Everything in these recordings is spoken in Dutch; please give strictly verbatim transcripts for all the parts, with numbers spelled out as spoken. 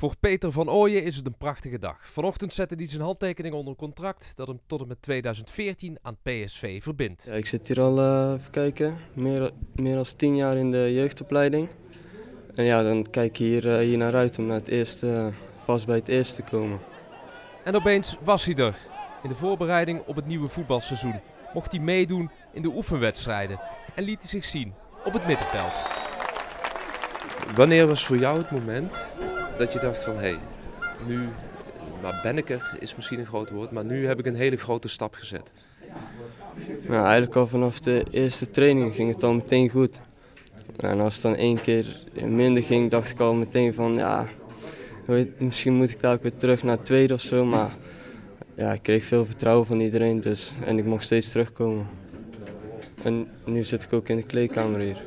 Voor Peter van Ooyen is het een prachtige dag. Vanochtend zette hij zijn handtekening onder een contract dat hem tot en met tweeduizend veertien aan P S V verbindt. Ja, ik zit hier al, uh, even kijken, meer, meer dan tien jaar in de jeugdopleiding. En ja, dan kijk je hier, uh, hier naar uit om naar het eerste, uh, vast bij het eerste te komen. En opeens was hij er. In de voorbereiding op het nieuwe voetbalseizoen mocht hij meedoen in de oefenwedstrijden en liet hij zich zien op het middenveld. Wanneer was voor jou het moment dat je dacht van hé, hey, nu maar ben ik er, is misschien een groot woord, maar nu heb ik een hele grote stap gezet? Nou, eigenlijk al vanaf de eerste training ging het al meteen goed. En als het dan één keer minder ging, dacht ik al meteen van ja, weet, misschien moet ik daar ook weer terug naar het tweede of zo. Maar ja, ik kreeg veel vertrouwen van iedereen dus, en ik mocht steeds terugkomen. En nu zit ik ook in de kleedkamer hier.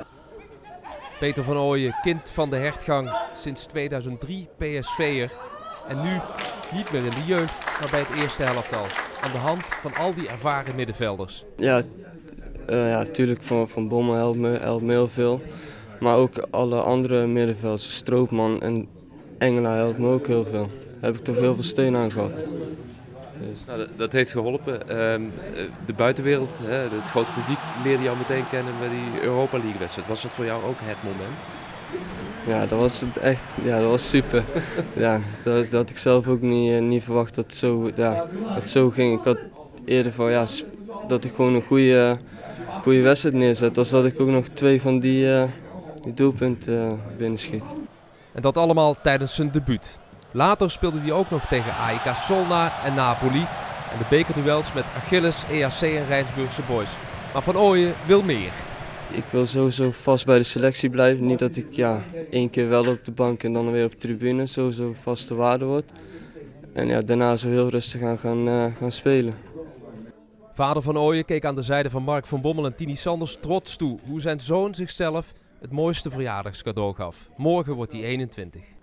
Peter van Ooyen, kind van de hertgang, sinds tweeduizend drie P S V'er. En nu niet meer in de jeugd, maar bij het eerste helftal. Aan de hand van al die ervaren middenvelders. Ja, uh, ja natuurlijk van, van Bommel helpt me, helpt me heel veel. Maar ook alle andere middenvelders, Stroopman en Engela helpt me ook heel veel. Daar heb ik toch heel veel steun aan gehad. Dus. Nou, dat, dat heeft geholpen. Uh, de buitenwereld, hè, het grote publiek leerde jou meteen kennen bij die Europa League wedstrijd. Was dat voor jou ook het moment? Ja, dat was echt, ja, dat was super. Ja, dat, dat had ik zelf ook niet, niet verwacht dat het, zo, ja, dat het zo ging. Ik had eerder van ja, dat ik gewoon een goede, goede wedstrijd neerzet, als dat ik ook nog twee van die, uh, die doelpunten uh, binnenschiet. En dat allemaal tijdens zijn debuut. Later speelde hij ook nog tegen A E K Solna en Napoli en de bekerduels met Achilles, E A C en Rijnsburgse Boys. Maar Van Ooyen wil meer. Ik wil sowieso vast bij de selectie blijven. Niet dat ik ja, één keer wel op de bank en dan weer op de tribune sowieso vaste waarde word. En ja, daarna zo heel rustig aan gaan, uh, gaan spelen. Vader Van Ooyen keek aan de zijde van Mark van Bommel en Tini Sanders trots toe hoe zijn zoon zichzelf het mooiste verjaardagscadeau gaf. Morgen wordt hij eenentwintig.